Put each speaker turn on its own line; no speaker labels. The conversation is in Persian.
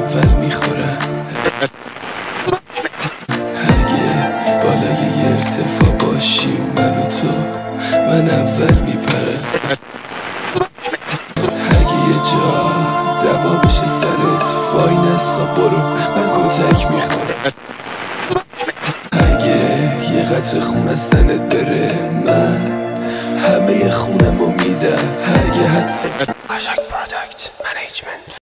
اول میخوره. اگه بالای یه ارتفاع باشیم من و تو، من اول میپره. اگه یه جا دوا بشه سرت وای نسا برو، من کتک میخورم. اگه یه قطر خون از تنت بره من همه خونمو میدم. اگه حتی